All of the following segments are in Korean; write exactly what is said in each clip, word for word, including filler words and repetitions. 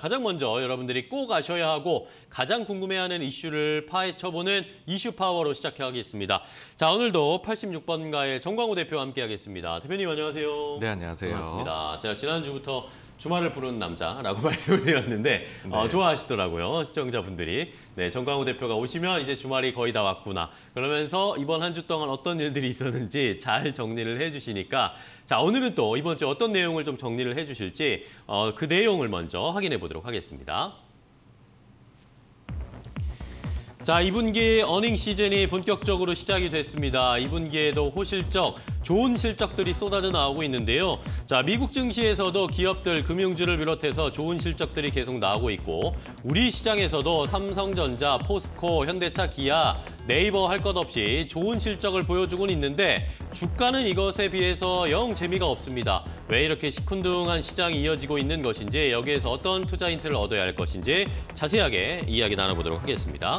가장 먼저 여러분들이 꼭 아셔야 하고 가장 궁금해하는 이슈를 파헤쳐보는 이슈 파워로 시작하겠습니다. 자, 오늘도 팔십육 번가의 정광우 대표와 함께하겠습니다. 대표님 안녕하세요. 네, 안녕하세요. 반갑습니다. 제가 지난주부터 주말을 부르는 남자라고 말씀을 드렸는데 네. 어, 좋아하시더라고요, 시청자분들이. 네, 정광우 대표가 오시면 이제 주말이 거의 다 왔구나. 그러면서 이번 한 주 동안 어떤 일들이 있었는지 잘 정리를 해주시니까 자, 오늘은 또 이번 주 어떤 내용을 좀 정리를 해주실지 어, 그 내용을 먼저 확인해 보도록 하겠습니다. 자, 이 분기 어닝 시즌이 본격적으로 시작이 됐습니다. 이 분기에도 호실적, 좋은 실적들이 쏟아져 나오고 있는데요. 자, 미국 증시에서도 기업들, 금융주를 비롯해서 좋은 실적들이 계속 나오고 있고 우리 시장에서도 삼성전자, 포스코, 현대차, 기아, 네이버 할 것 없이 좋은 실적을 보여주고는 있는데 주가는 이것에 비해서 영 재미가 없습니다. 왜 이렇게 시큰둥한 시장이 이어지고 있는 것인지, 여기에서 어떤 투자 힌트를 얻어야 할 것인지 자세하게 이야기 나눠보도록 하겠습니다.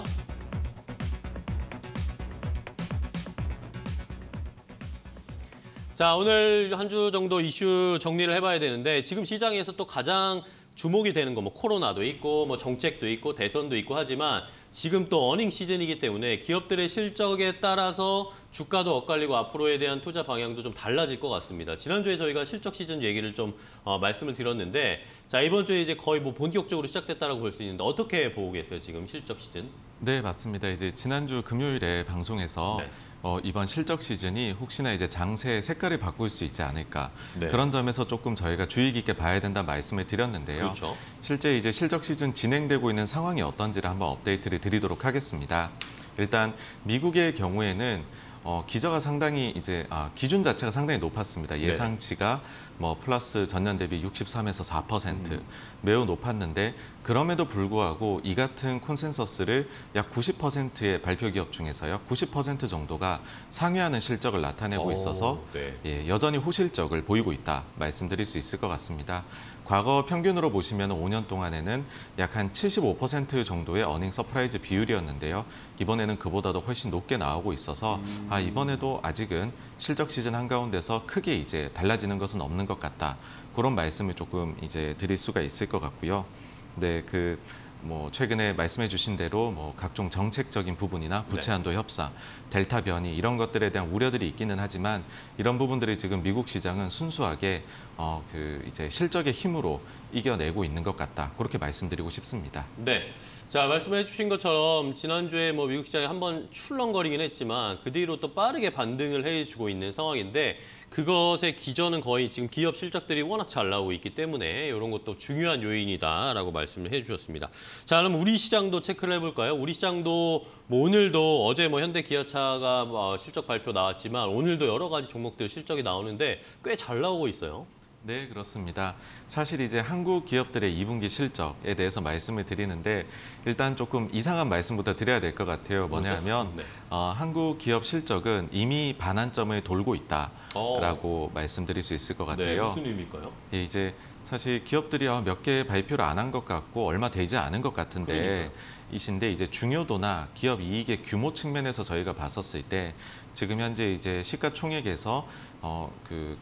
자, 오늘 한 주 정도 이슈 정리를 해봐야 되는데 지금 시장에서 또 가장 주목이 되는 거 뭐 코로나도 있고 뭐 정책도 있고 대선도 있고 하지만 지금 또 어닝 시즌이기 때문에 기업들의 실적에 따라서 주가도 엇갈리고 앞으로에 대한 투자 방향도 좀 달라질 것 같습니다. 지난주에 저희가 실적 시즌 얘기를 좀 어, 말씀을 드렸는데 자, 이번 주에 이제 거의 뭐 본격적으로 시작됐다라고 볼 수 있는데 어떻게 보고 계세요, 지금 실적 시즌? 네, 맞습니다. 이제 지난주 금요일에 방송에서 네. 어, 이번 실적 시즌이 혹시나 이제 장세의 색깔을 바꿀 수 있지 않을까. 네. 그런 점에서 조금 저희가 주의 깊게 봐야 된다 말씀을 드렸는데요. 그렇죠. 실제 이제 실적 시즌 진행되고 있는 상황이 어떤지를 한번 업데이트를 드리도록 하겠습니다. 일단 미국의 경우에는 어, 기저가 상당히 이제 아, 기준 자체가 상당히 높았습니다. 예상치가 뭐 플러스 전년 대비 육십삼에서 사 퍼센트 음. 매우 높았는데 그럼에도 불구하고 이 같은 콘센서스를 약 구십 퍼센트의 발표 기업 중에서요. 구십 퍼센트 정도가 상회하는 실적을 나타내고 있어서 오, 네. 예, 여전히 호실적을 보이고 있다 말씀드릴 수 있을 것 같습니다. 과거 평균으로 보시면 오 년 동안에는 약 한 칠십오 퍼센트 정도의 어닝 서프라이즈 비율이었는데요. 이번에는 그보다도 훨씬 높게 나오고 있어서 음. 아, 이번에도 아직은 실적 시즌 한가운데서 크게 이제 달라지는 것은 없는 것 같다. 그런 말씀을 조금 이제 드릴 수가 있을 것 같고요. 네, 그 뭐 최근에 말씀해 주신 대로 뭐 각종 정책적인 부분이나 부채 한도 협상, 델타 변이 이런 것들에 대한 우려들이 있기는 하지만 이런 부분들이 지금 미국 시장은 순수하게 어 그 이제 실적의 힘으로 이겨내고 있는 것 같다. 그렇게 말씀드리고 싶습니다. 네. 자, 말씀해 주신 것처럼 지난주에 뭐 미국 시장이 한번 출렁거리긴 했지만 그 뒤로 또 빠르게 반등을 해주고 있는 상황인데 그것의 기전은 거의 지금 기업 실적들이 워낙 잘 나오고 있기 때문에 이런 것도 중요한 요인이다라고 말씀을 해주셨습니다. 자, 그럼 우리 시장도 체크를 해볼까요? 우리 시장도 뭐 오늘도 어제 뭐 현대 기아차가 뭐 실적 발표 나왔지만 오늘도 여러 가지 종목들 실적이 나오는데 꽤 잘 나오고 있어요. 네, 그렇습니다. 사실 이제 한국 기업들의 이 분기 실적에 대해서 말씀을 드리는데 일단 조금 이상한 말씀부터 드려야 될 것 같아요. 뭐냐면 네. 어, 한국 기업 실적은 이미 반환점을 돌고 있다라고 어. 말씀드릴 수 있을 것 같아요. 네, 무슨 의미일까요? 예, 이제 사실 기업들이 몇 개 발표를 안 한 것 같고 얼마 되지 않은 것 같은데 그러니까요. 이신데 이제 중요도나 기업 이익의 규모 측면에서 저희가 봤었을 때 지금 현재 이제 시가총액에서 어, 그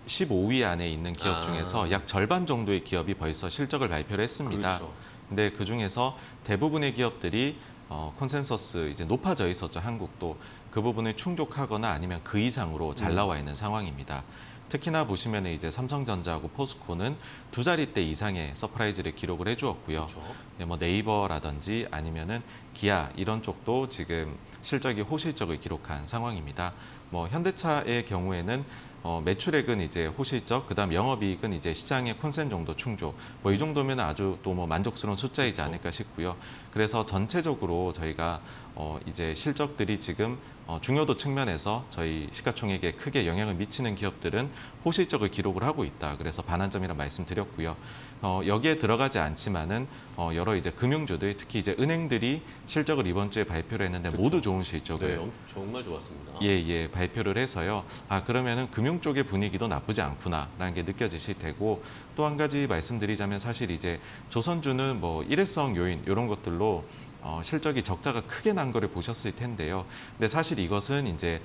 십오 위 안에 있는 기업 아. 중에서 약 절반 정도의 기업이 벌써 실적을 발표를 했습니다. 그렇죠. 근데 그 중에서 대부분의 기업들이 어, 콘센서스 이제 높아져 있었죠. 한국도 그 부분을 충족하거나 아니면 그 이상으로 잘 나와 있는 음. 상황입니다. 특히나 보시면 이제 삼성전자하고 포스코는 두 자릿대 이상의 서프라이즈를 기록을 해주었고요. 그렇죠. 네, 뭐 네이버라든지 아니면은 기아 이런 쪽도 지금 실적이 호실적을 기록한 상황입니다. 뭐 현대차의 경우에는 어, 매출액은 이제 호실적, 그다음 영업이익은 이제 시장의 콘센 정도 충족. 뭐 이 정도면 아주 또 뭐 만족스러운 숫자이지 그렇죠. 않을까 싶고요. 그래서 전체적으로 저희가 어, 이제 실적들이 지금 어, 중요도 측면에서 저희 시가총액에 크게 영향을 미치는 기업들은 호실적을 기록을 하고 있다. 그래서 반환점이라 말씀드렸고요. 어, 여기에 들어가지 않지만은 어, 여러 이제 금융주들, 특히 이제 은행들이 실적을 이번 주에 발표를 했는데 그렇죠. 모두 좋은 실적을 네, 정말 좋았습니다. 예, 예, 발표를 해서요. 아, 그러면은 금융 쪽의 분위기도 나쁘지 않구나라는 게 느껴지실 테고 또 한 가지 말씀드리자면 사실 이제 조선주는 뭐 일회성 요인 이런 것들로 어, 실적이 적자가 크게 난 거를 보셨을 텐데요. 근데 사실 이것은 이제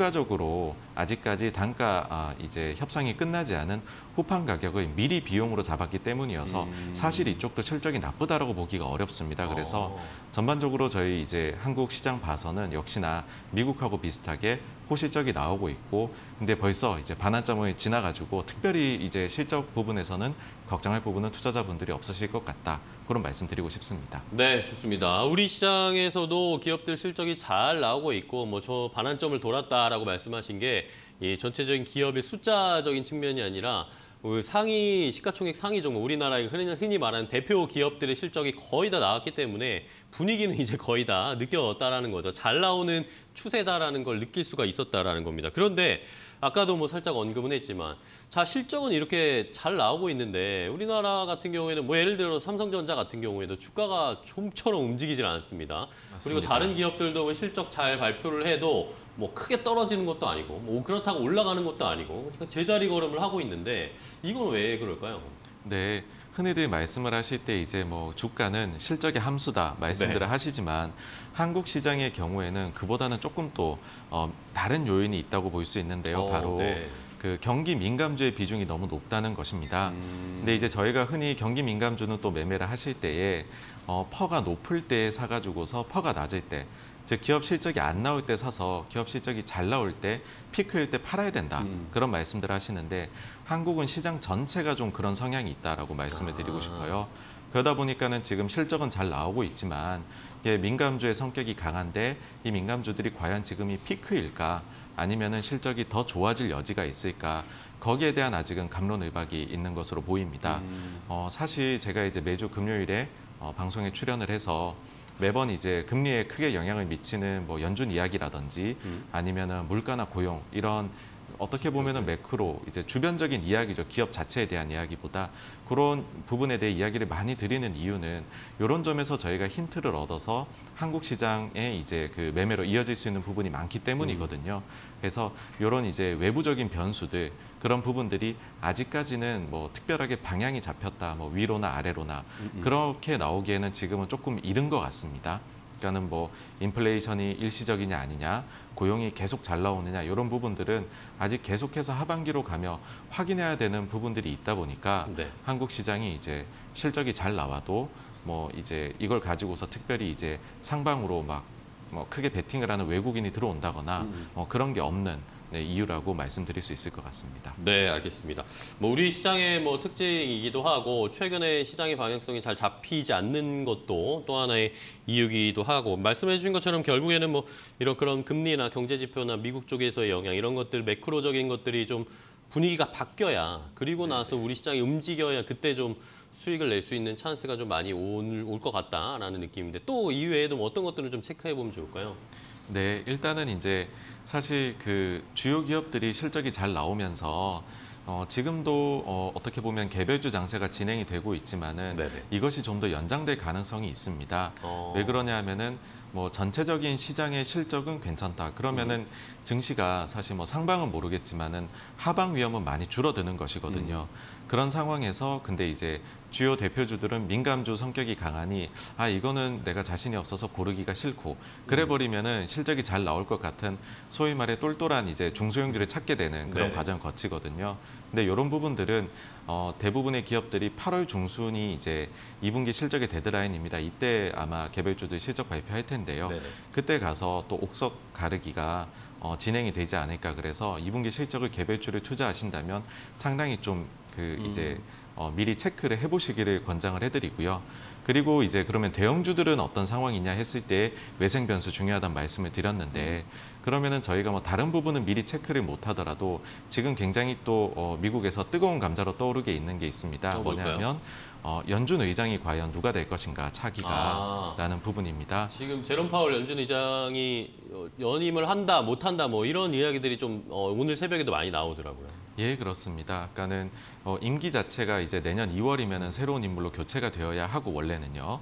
추가적으로 아직까지 단가 아, 이제 협상이 끝나지 않은 후판 가격을 미리 비용으로 잡았기 때문이어서 음. 사실 이쪽도 실적이 나쁘다라고 보기가 어렵습니다. 그래서 어. 전반적으로 저희 이제 한국 시장 봐서는 역시나 미국하고 비슷하게 호실적이 나오고 있고, 근데 벌써 이제 반환점을 지나가지고 특별히 이제 실적 부분에서는 걱정할 부분은 투자자분들이 없으실 것 같다. 그런 말씀드리고 싶습니다. 네, 좋습니다. 우리 시장에서도 기업들 실적이 잘 나오고 있고 뭐 저 반환점을 돌았다라고 말씀하신 게 이 전체적인 기업의 숫자적인 측면이 아니라 그 상위 시가총액 상위 종목 우리나라의 흔히, 흔히 말하는 대표 기업들의 실적이 거의 다 나왔기 때문에 분위기는 이제 거의 다 느껴졌다라는 거죠. 잘 나오는 추세다라는 걸 느낄 수가 있었다라는 겁니다. 그런데 아까도 뭐 살짝 언급은 했지만 자 실적은 이렇게 잘 나오고 있는데 우리나라 같은 경우에는 뭐 예를 들어 삼성전자 같은 경우에도 주가가 좀처럼 움직이질 않습니다. 맞습니다. 그리고 다른 기업들도 뭐 실적 잘 발표를 해도 뭐 크게 떨어지는 것도 아니고 뭐 그렇다고 올라가는 것도 아니고 그러니까 제자리 걸음을 하고 있는데 이건 왜 그럴까요? 네, 흔히들 말씀을 하실 때 이제 뭐 주가는 실적의 함수다 말씀들을 네. 하시지만 한국 시장의 경우에는 그보다는 조금 또 어, 다른 요인이 있다고 볼 수 있는데요. 어, 바로 네. 그 경기 민감주의 비중이 너무 높다는 것입니다. 음. 근데 이제 저희가 흔히 경기 민감주는 또 매매를 하실 때에 어, 퍼가 높을 때 사가지고서 퍼가 낮을 때, 즉 기업 실적이 안 나올 때 사서 기업 실적이 잘 나올 때 피크일 때 팔아야 된다. 음. 그런 말씀들을 하시는데 한국은 시장 전체가 좀 그런 성향이 있다라고 말씀을 드리고 아. 싶어요. 그러다 보니까는 지금 실적은 잘 나오고 있지만 이게 민감주의 성격이 강한데 이 민감주들이 과연 지금이 피크일까 아니면은 실적이 더 좋아질 여지가 있을까 거기에 대한 아직은 갑론을박이 있는 것으로 보입니다. 음. 어, 사실 제가 이제 매주 금요일에 어, 방송에 출연을 해서 매번 이제 금리에 크게 영향을 미치는 뭐 연준 이야기라든지 음. 아니면은 물가나 고용 이런 어떻게 보면은 매크로 이제 주변적인 이야기죠. 기업 자체에 대한 이야기보다 그런 부분에 대해 이야기를 많이 드리는 이유는 이런 점에서 저희가 힌트를 얻어서 한국 시장에 이제 그 매매로 이어질 수 있는 부분이 많기 때문이거든요. 그래서 이런 이제 외부적인 변수들 그런 부분들이 아직까지는 뭐 특별하게 방향이 잡혔다, 뭐 위로나 아래로나 그렇게 나오기에는 지금은 조금 이른 것 같습니다. 그러니까는 뭐 인플레이션이 일시적이냐 아니냐, 고용이 계속 잘 나오느냐 이런 부분들은 아직 계속해서 하반기로 가며 확인해야 되는 부분들이 있다 보니까 네. 한국 시장이 이제 실적이 잘 나와도 뭐 이제 이걸 가지고서 특별히 이제 상방으로 막 뭐 크게 베팅을 하는 외국인이 들어온다거나 음. 뭐 그런 게 없는 네, 이유라고 말씀드릴 수 있을 것 같습니다. 네, 알겠습니다. 뭐 우리 시장의 뭐 특징이기도 하고 최근에 시장의 방향성이 잘 잡히지 않는 것도 또 하나의 이유기도 하고 말씀해 주신 것처럼 결국에는 뭐 이런 그런 금리나 경제 지표나 미국 쪽에서의 영향 이런 것들 매크로적인 것들이 좀 분위기가 바뀌어야 그리고 나서 우리 시장이 움직여야 그때 좀 수익을 낼 수 있는 찬스가 좀 많이 올 것 같다라는 느낌인데 또 이외에도 뭐 어떤 것들을 좀 체크해 보면 좋을까요? 네, 일단은 이제 사실 그 주요 기업들이 실적이 잘 나오면서 어, 지금도 어, 어떻게 보면 개별주 장세가 진행이 되고 있지만은 네네. 이것이 좀 더 연장될 가능성이 있습니다. 어. 왜 그러냐 하면은 뭐 전체적인 시장의 실적은 괜찮다. 그러면은 음. 증시가 사실 뭐 상방은 모르겠지만은 하방 위험은 많이 줄어드는 것이거든요. 음. 그런 상황에서 근데 이제 주요 대표주들은 민감주 성격이 강하니 아 이거는 내가 자신이 없어서 고르기가 싫고 그래 버리면은 실적이 잘 나올 것 같은 소위 말해 똘똘한 이제 중소형주를 찾게 되는 그런 네. 과정을 거치거든요. 근데 이런 부분들은 어, 대부분의 기업들이 팔월 중순이 이제 이 분기 실적의 데드라인입니다. 이때 아마 개별주들 실적 발표할 텐데요. 네네. 그때 가서 또 옥석 가르기가 어, 진행이 되지 않을까 그래서 이 분기 실적을 개별주를 투자하신다면 상당히 좀 그 이제 어, 미리 체크를 해보시기를 권장을 해드리고요. 그리고 이제 그러면 대형주들은 어떤 상황이냐 했을 때 외생 변수 중요하다는 말씀을 드렸는데 그러면은 저희가 뭐 다른 부분은 미리 체크를 못 하더라도 지금 굉장히 또 어, 미국에서 뜨거운 감자로 떠오르게 있는 게 있습니다. 어, 뭘까요? 뭐냐면 어, 연준 의장이 과연 누가 될 것인가 차기가 아. 라는 부분입니다. 지금 제롬 파월 연준 의장이 어, 연임을 한다, 못 한다, 뭐 이런 이야기들이 좀 어, 오늘 새벽에도 많이 나오더라고요. 예, 그렇습니다. 아까는 어, 임기 자체가 이제 내년 이월이면은 새로운 인물로 교체가 되어야 하고 원래는요.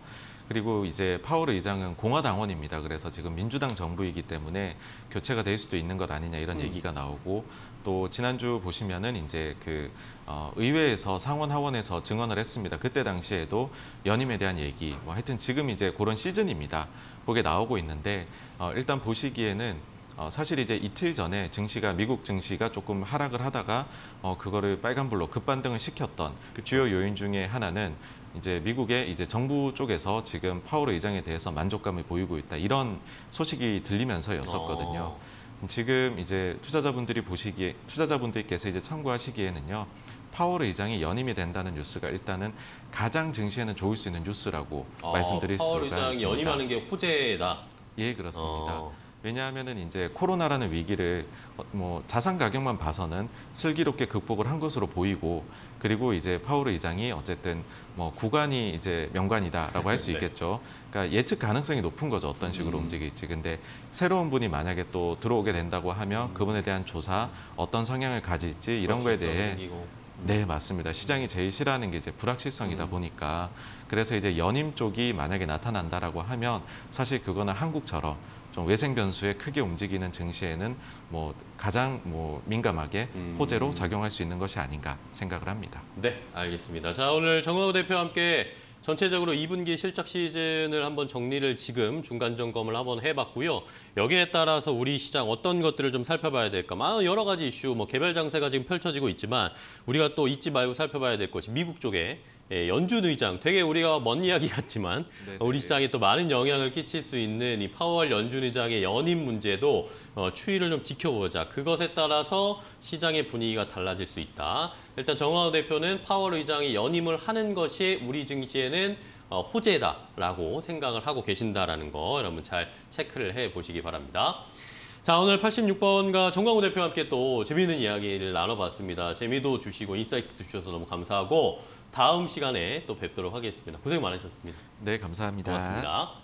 그리고 이제 파월 의장은 공화당원입니다. 그래서 지금 민주당 정부이기 때문에 교체가 될 수도 있는 것 아니냐 이런 음. 얘기가 나오고 또 지난주 보시면은 이제 그 어, 의회에서 상원 하원에서 증언을 했습니다. 그때 당시에도 연임에 대한 얘기, 뭐 하여튼 지금 이제 그런 시즌입니다. 그게 나오고 있는데 어, 일단 보시기에는 어, 사실 이제 이틀 전에 증시가 미국 증시가 조금 하락을 하다가 어, 그거를 빨간불로 급반등을 시켰던 그 주요 요인 중에 하나는 이제 미국의 이제 정부 쪽에서 지금 파월 의장에 대해서 만족감을 보이고 있다 이런 소식이 들리면서였었거든요. 어. 지금 이제 투자자분들이 보시기에 투자자분들께서 이제 참고하시기에는요. 파월 의장이 연임이 된다는 뉴스가 일단은 가장 증시에는 좋을 수 있는 뉴스라고 아, 말씀드릴 수가 파월 있습니다. 의장이 연임하는 게 호재다. 예, 그렇습니다. 어. 왜냐하면은 이제 코로나라는 위기를 뭐 자산 가격만 봐서는 슬기롭게 극복을 한 것으로 보이고 그리고 이제 파월 의장이 어쨌든 뭐 구간이 이제 명관이다라고 할 수 네. 있겠죠. 그러니까 예측 가능성이 높은 거죠. 어떤 식으로 음. 움직일지. 근데 새로운 분이 만약에 또 들어오게 된다고 하면 그분에 대한 조사, 어떤 성향을 가질지 이런 거에 대해 생기고. 네, 맞습니다. 시장이 제일 싫어하는 게 이제 불확실성이다 음. 보니까 그래서 이제 연임 쪽이 만약에 나타난다라고 하면 사실 그거는 한국처럼 좀 외생 변수에 크게 움직이는 증시에는 뭐 가장 뭐 민감하게 음. 호재로 작용할 수 있는 것이 아닌가 생각을 합니다. 네, 알겠습니다. 자, 오늘 정광호 대표와 함께 전체적으로 이 분기 실적 시즌을 한번 정리를 지금 중간 점검을 한번 해봤고요. 여기에 따라서 우리 시장 어떤 것들을 좀 살펴봐야 될까? 많은 여러 가지 이슈, 뭐 개별 장세가 지금 펼쳐지고 있지만 우리가 또 잊지 말고 살펴봐야 될 것이 미국 쪽에 예, 연준 의장, 되게 우리가 먼 이야기 같지만 네네. 우리 시장에 또 많은 영향을 끼칠 수 있는 이 파월 연준 의장의 연임 문제도 어, 추이를 좀 지켜보자. 그것에 따라서 시장의 분위기가 달라질 수 있다. 일단 정광호 대표는 파월 의장이 연임을 하는 것이 우리 증시에는 어, 호재다라고 생각을 하고 계신다라는 거 여러분 잘 체크를 해보시기 바랍니다. 자, 오늘 팔십육 번가 정광호 대표와 함께 또 재미있는 이야기를 나눠봤습니다. 재미도 주시고 인사이트도 주셔서 너무 감사하고 다음 시간에 또 뵙도록 하겠습니다. 고생 많으셨습니다. 네, 감사합니다. 고맙습니다.